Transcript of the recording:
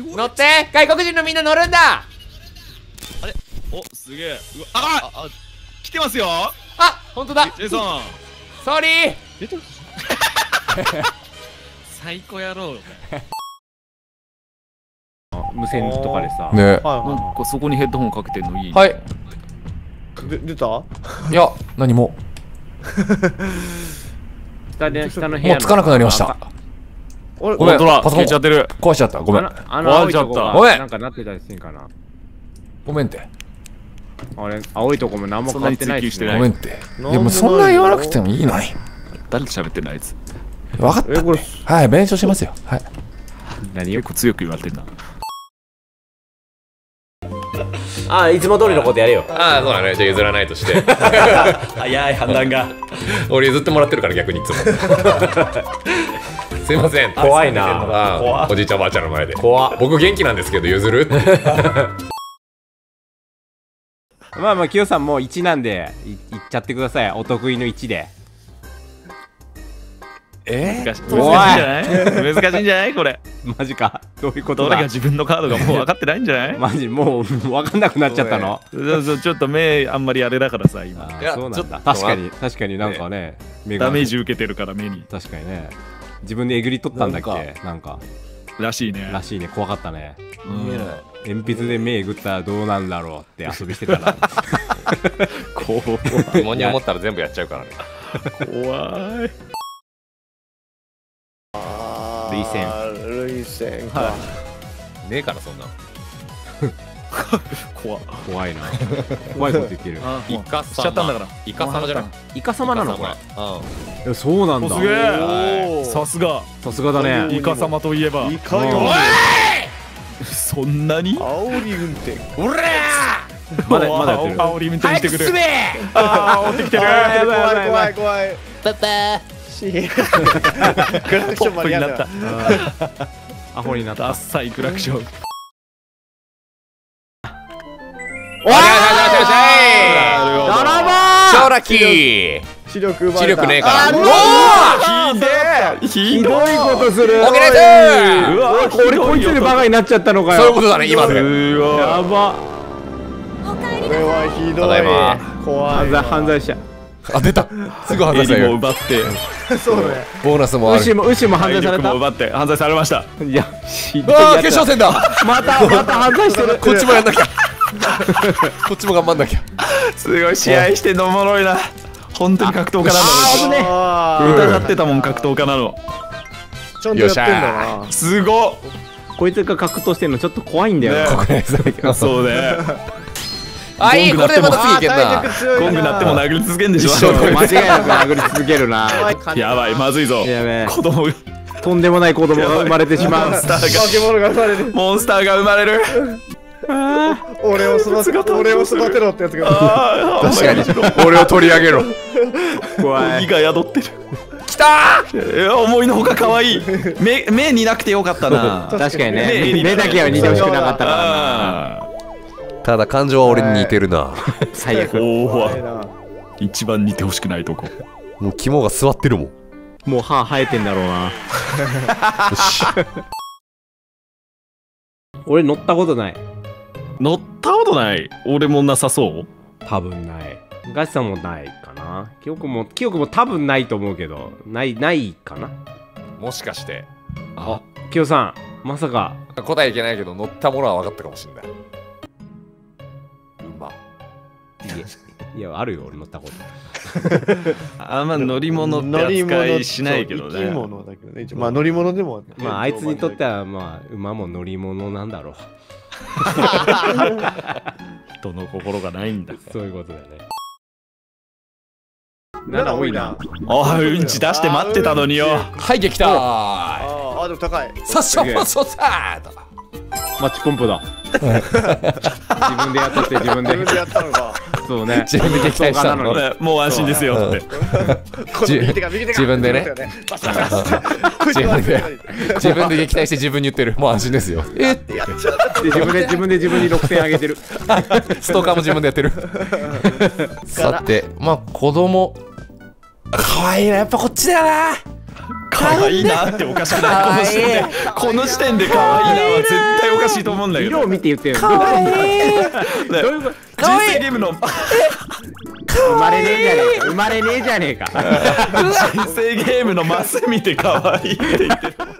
乗って、外国人のみんな乗るんだ。 あれ、お、すげえ。来てますよ。 あ、本当だ。 ジェイソン。 ソーリー。 出てる。最高野郎。 無線とかでさ。 ね。 なんかそこにヘッドホンかけてんのいい。 はい。 出た？ いや、何も。 下の部も屋うつかなくなりました。 ごごめん、パソコン消えちゃってる。 壊しちゃった。ごめん。 青いとこがごめんなんかなってたりしてんかな。 ごめんって。 あれ、青いとこも何も変わってないですね。 ごめんって。いや、もうそんな言わなくてもいいのに。 誰と喋ってんのあいつ。 分かったって。はい、弁償しますよ。はい。 何よ、結構強く言われてんな。 あ、いつも通りのことやれよ。 ああ、そうだね。じゃあ譲らないとして。 早い判断が。 俺譲ってもらってるから逆にいつも。すいません。 怖いな。 おじいちゃんおばあちゃんの前で。 怖っ。 僕元気なんですけど譲る？ まあまあ、キヨさんもう1なんでいっちゃってください。お得意の1で。 難しいんじゃない？難しいんじゃないこれ。 マジか。どういうことだ？ どれが自分のカードがもう分かってないんじゃない？ マジもう分かんなくなっちゃったの？ ちょっと目あんまりあれだからさ今。 そうなんだ。確かになんかね、 ダメージ受けてるから目に。 確かにね。自分でえぐり取ったんだっけ？なんか。 らしいね。 らしいね。怖かったね。鉛筆で目えぐったらどうなんだろうって遊びしてたら。 怖い。疑問に思ったら全部やっちゃうからね。 怖い。 涙腺か。 ねえからそんな。 怖いな。怖いこと言ってる。 イカしちゃったんだから。 イカ様じゃない。 イカ様なのこれ。そうなんだ。 すげえ。さすが。 さすがだね。 イカ様といえば。 イカよ。 そんなに？ 煽り運転。 おらー。まだやってる。 煽り運転してくる。 ああ、追ってきてる。 怖い。 パパ。 グラクションまでやった。 アホになった。 ダッサいクラクション。 おーい。超ラッキー。 視力ねえから。 おお。 ひどいことする。 オケレうわ、 俺こいつでバカになっちゃったのかよ。 そういうことだね今で。 やば。 これはひどい。怖い。 犯罪者。 あ、出た。すぐ犯罪される。 奪って。 そうね。 ボーナスもある。 牛も犯罪された。 奪って犯罪されました。 いや、 ああ、決勝戦だ。 また犯罪してる。 こっちもやんなきゃ。こっちも頑張んなきゃ。 すごい試合してんのおもろいな。本当に格闘家なんだ。疑ってたもん格闘家なの。 ちゃんとやってんだな。 すごっ。 こいつが格闘してんのちょっと怖いんだよ。 そうね。 あ、いい、これでまた次いけんな。 ゴング鳴っても殴り続けんでしょ。 間違いなく殴り続けるな。 やばい、まずいぞ。 やべえ。 子供、 とんでもない子供が生まれてしまう。 モンスターが生まれる。 俺を育てろってやつが。 確かに。俺を取り上げろ。 怖い。 胃が宿ってる。 きたー。思いのほか可愛い。目になくてよかったな。 確かにね。目だけは似てほしくなかったからな。 ただ感情は俺に似てるな。 最悪。 一番似てほしくないとこ。 もう肝が座ってるもん。 もう歯生えてんだろうな。よし。俺乗ったことない。 乗ったことない。俺もなさそう。 多分ない。ガチさんもないかな。記憶も多分ないと思うけど、ないかな。 もしかして。 あ、キヨさん、まさか。 答えいけないけど乗ったものは分かったかもしれない。 いや、あるよ、俺乗ったこと。 あんま乗り物って扱いしないけどね。 まあ乗り物でも。 まああいつにとってはまあ馬も乗り物なんだろう。 人の心がないんだ。 そういうことだよね。 7多いな。 あ、うんち出して待ってたのによ。 はい、撃退。 あ、でも高い。 さっしゃまそさーと。 マッチポンプだ。自分でやったって自分でやったのか。 そうね。 自分で撃退したの。 もう安心ですよって。 自分でね。自分で撃退して自分に言ってる。もう安心ですよ。 自分に6000あげてる。 ストーカーも自分でやってる。さて、まあ子供。可愛いな、やっぱこっちだよな。 可愛いなっておかしくない？この視点で可愛いなは絶対おかしいと思うんだけど。 色を見て言ってる。 かわいい。 どういうこと？ 人生ゲームの生まれねえじゃねえか。生まれねえじゃねえか。 人生ゲームのマス見て可愛いって言ってる。